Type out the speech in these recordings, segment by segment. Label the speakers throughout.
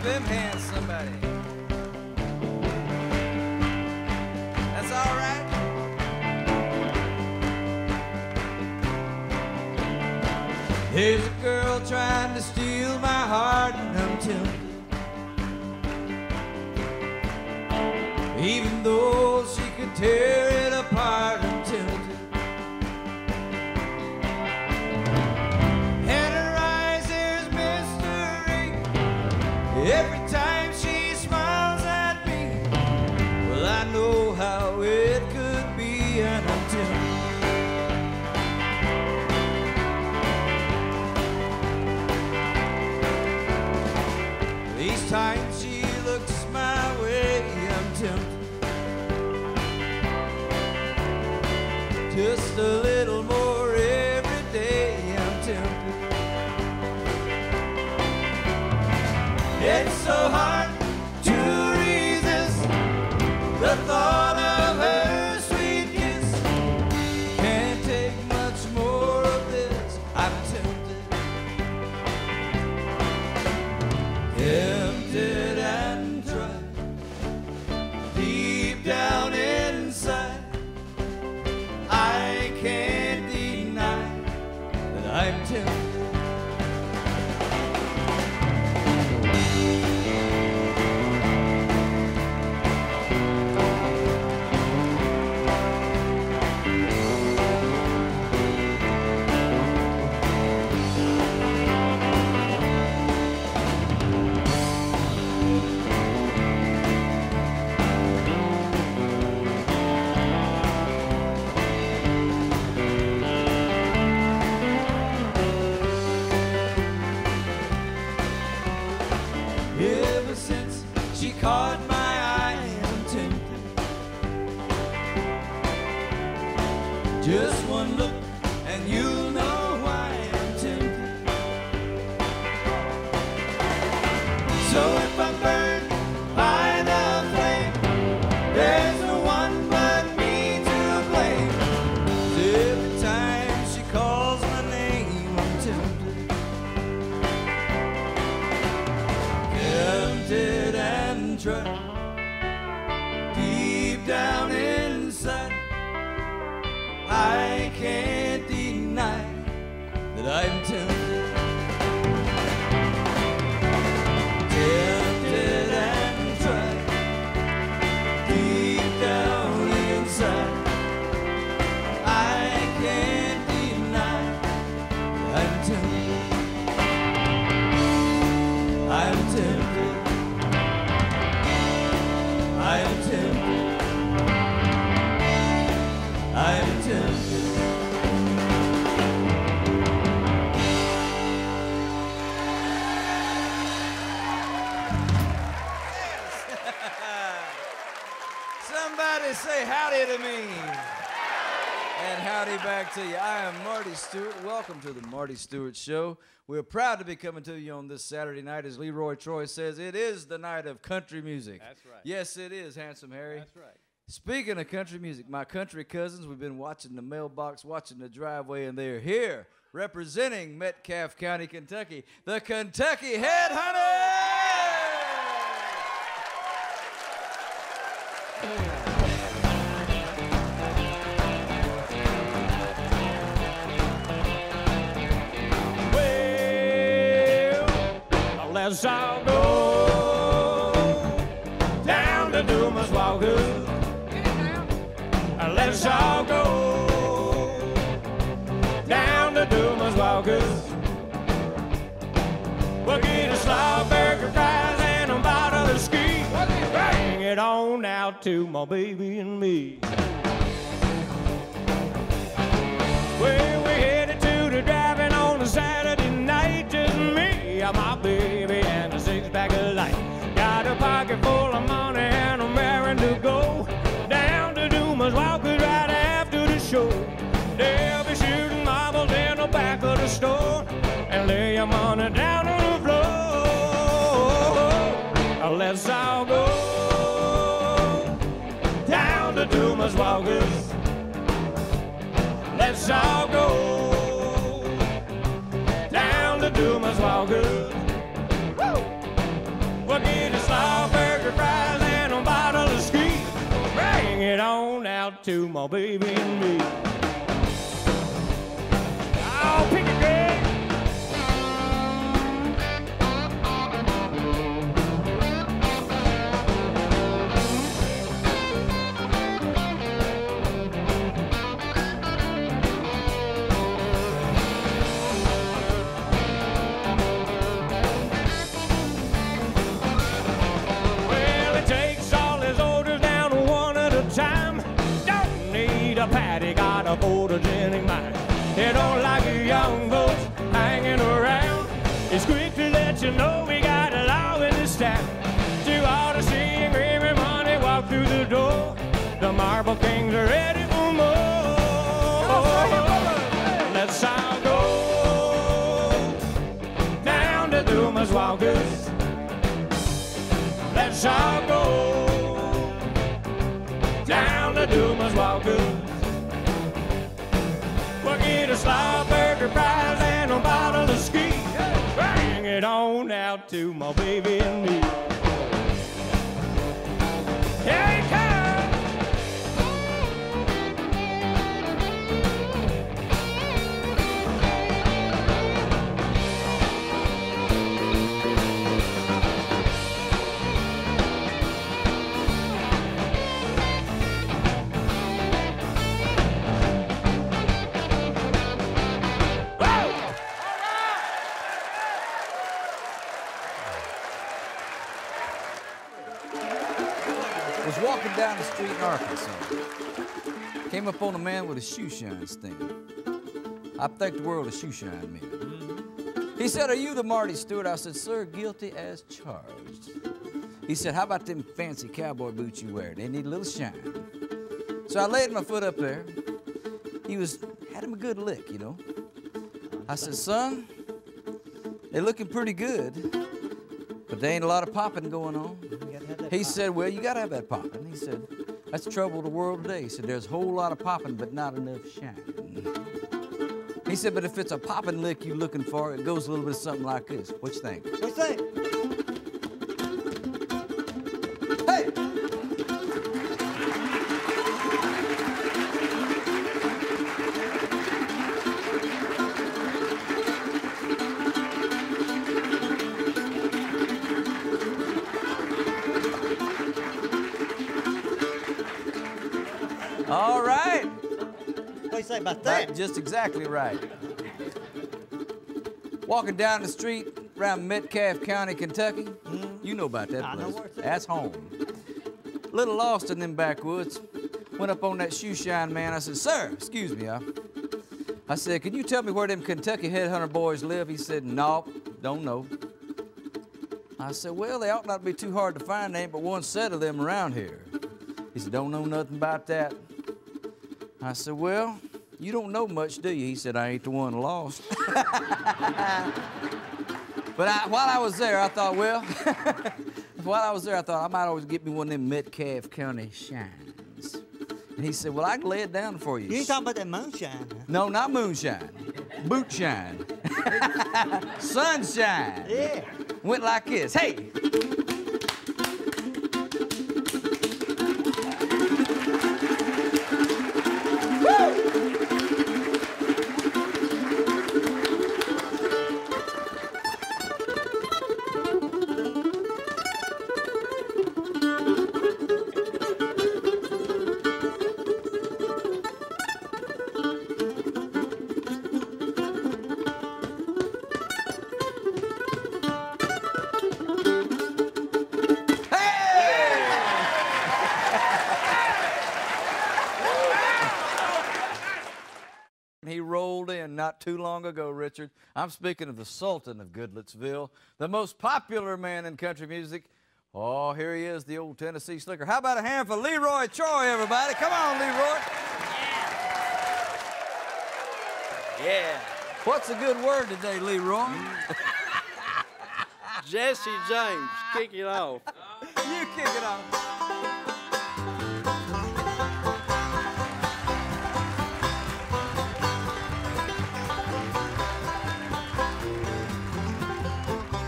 Speaker 1: them hands, somebody. That's all right. There's a girl trying to steal my heart, and I'm tempted. Even though she could tear it apart, I'm tempted. And her eyes, there's mystery every time she smiles at me. Well, I know how it could be, and I'm tempted. Each time she looks my way, I'm tempted. Just a little more every day, I'm tempted. It's so hard to resist the thought of her sweet kiss. Can't take much more of this, I'm tempted. Tempted and tried, deep down inside, I can't deny that I'm tempted. Ever since she caught my eye, I'm tempted. Just one look and you'll know why I'm tempted. So if I'm burned by the flame, there's no one but me to blame. 'Cause every time she calls my name, I'm tempted. Tempted and tried, deep down inside, I can't deny that I'm tempted. Tempted and tried, deep down inside, I can't deny that I'm tempted. I'm tempted. I'm tempted. I'm tempted. Somebody say howdy to me. And howdy back to you. I am Marty Stewart. Welcome to the Marty Stewart Show. We're proud to be coming to you on this Saturday night. As Leroy Troy says, it is the night of country music.
Speaker 2: That's right.
Speaker 1: Yes, it is, Handsome Harry.
Speaker 2: That's right.
Speaker 1: Speaking of country music, my country cousins, we've been watching the mailbox, watching the driveway, and they're here representing Metcalfe County, Kentucky, the Kentucky Headhunters!
Speaker 3: Well, let's all go down to Dumas Walker. Let's all go down to Dumas Walker's. We'll get a slaughterburger fries and a bottle of ski. Bring it on out to my baby and me. Well, we're headed to the drive-in on a Saturday night. Just me and my baby and a six-pack of light. Got a pocket full of money and I'm raring to go down to Dumas Walker's right after the show. They'll be shooting marbles in the back of the store and lay your money down on the floor. Let's all go down to Dumas Walker's. Let's all go down to Dumas Walker's. We'll my baby and me. I'll pick a day. Well, it takes all his orders down one at a time. Don't need a paddy, got a photogenic mind. He don't like young folks hanging around. He's quick to let you know we got a law in this town. You ought to see Grammy Money walk through the door. The Marble Kings are ready for more. Let's all go down to Dumas Walkers. Let's all go down to Dumas Walkers. We'll get a slab burger fries and a bottle of ski. Bring it on out to my baby and me. Here he comes.
Speaker 1: Was walking down the street in Arkansas. Came up on a man with a shoe shine stand. I think the world of shoe shine men. He said, "Are you the Marty Stewart?" I said, "Sir, guilty as charged." He said, "How about them fancy cowboy boots you wear? They need a little shine." So I laid my foot up there. He had him a good lick, you know. I said, "Son, they're looking pretty good, but there ain't a lot of popping going on." He said, "Well, you gotta have that popping." He said, "That's the trouble of the world today." He said, "There's a whole lot of popping, but not enough shine." He said, "But if it's a popping lick you're looking for, it goes a little bit something like this. What you think?"
Speaker 2: What you think?
Speaker 1: Hey! All right.
Speaker 2: What do you say about that?
Speaker 1: That's just exactly right. Walking down the street around Metcalfe County, Kentucky. You know about that
Speaker 2: I know
Speaker 1: place.
Speaker 2: where it's at.
Speaker 1: That's home. Little lost in them backwoods. Went up on that shoe shine man. I said, "Sir, excuse me." I said, "Can you tell me where them Kentucky headhunter boys live?" He said, "Nope, don't know." I said, "Well, they ought not to be too hard to find. There ain't but one set of them around here." He said, "Don't know nothing about that." I said, "Well, you don't know much, do you?" He said, "I ain't the one lost." But while I was there, I thought, I might always get me one of them Metcalfe County shines. And he said, "Well, I can lay it down for you."
Speaker 2: You ain't talking about that moonshine. Huh?
Speaker 1: No, not moonshine. Boot shine. Sunshine.
Speaker 2: Yeah.
Speaker 1: Went like this. Hey! He rolled in not too long ago, Richard. I'm speaking of the Sultan of Goodlettsville, the most popular man in country music. Oh, here he is, the old Tennessee Slicker. How about a hand for Leroy Troy, everybody? Come on, Leroy.
Speaker 4: Yeah.
Speaker 1: What's a good word today, Leroy?
Speaker 4: Jesse James, kick it off.
Speaker 1: You kick it off.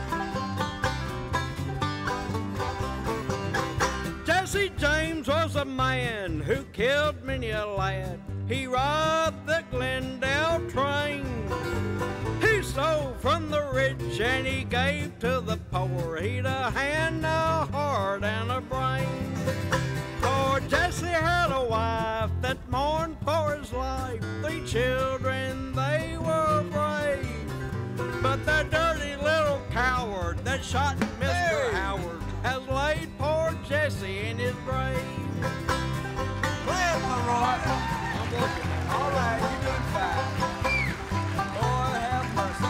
Speaker 4: Jesse James was a man who killed many a lad. He robbed the Glendale train. He stole from the rich and he gave to the poor. He'd a hand, a heart, and a brain. Poor Jesse had a wife that mourned for his life. 3 children, they were brave. But the dirty little coward that shot Mr. Howard has laid poor Jesse in his grave.
Speaker 1: Play it, Leroy. I'm looking. All right, you're doing fine. Lord have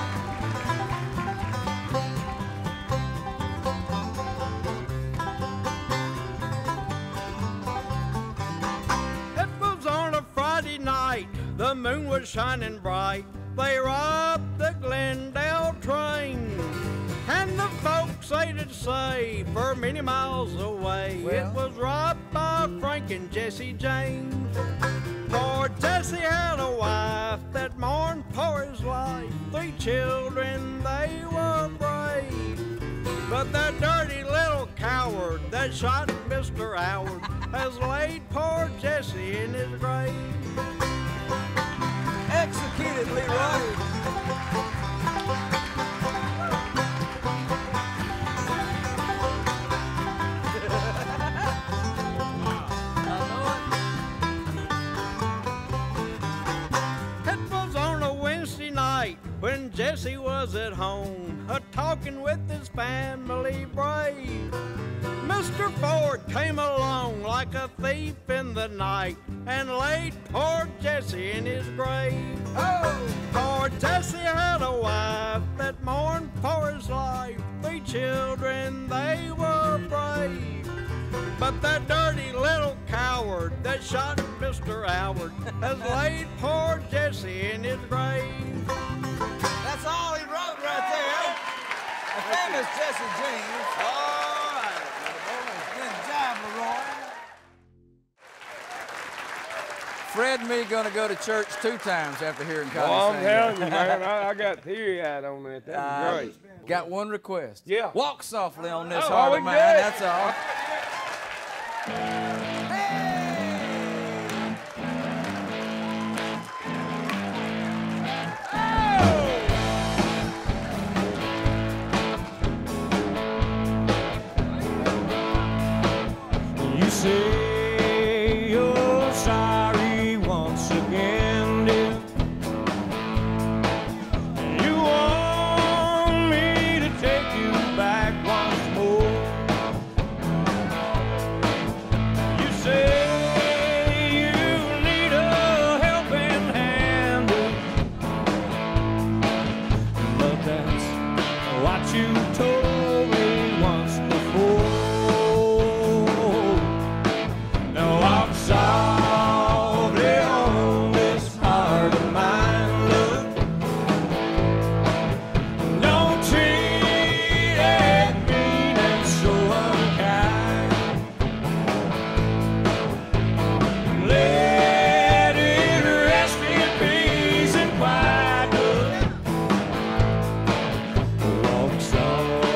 Speaker 1: mercy.
Speaker 4: It was on a Friday night, the moon was shining bright. They robbed the Glendale train. And the folks they did say for many miles away,
Speaker 1: Well,
Speaker 4: it was robbed by Frank and Jesse James. For Jesse had a wife that mourned for his life. 3 children, they were brave. But that dirty little coward that shot Mr. Howard has laid poor Jesse in his grave.
Speaker 1: Executed, Leroy.
Speaker 4: When Jesse was at home, a-talking with his family brave, Mr. Ford came along like a thief in the night and laid poor Jesse in his grave. Oh! Poor Jesse had a wife that mourned for his life. 3 children, they were brave. But that dirty little coward that shot Mr. Howard has laid poor Jesse in his grave.
Speaker 1: That's all he wrote right there. The famous Jesse James. All right. Good job, Leroy. Fred and me gonna go to church 2 times after hearing Connie
Speaker 3: Well, I'm
Speaker 1: sing.
Speaker 3: telling you, man, I got teary-eyed on that. That was great.
Speaker 1: Got one request.
Speaker 3: Yeah.
Speaker 1: Walk softly on this
Speaker 3: Oh,
Speaker 1: heart
Speaker 3: we
Speaker 1: of mine.
Speaker 3: did.
Speaker 1: That's all.
Speaker 3: You say you're sorry once again, dear. You want me to take you back once more. You say you need a helping hand, but that's what you told me once before. Now walk softly on this heart of mine, look. Don't treat it mean and so unkind. Let it rest in peace and quiet, look. Walk softly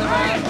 Speaker 1: about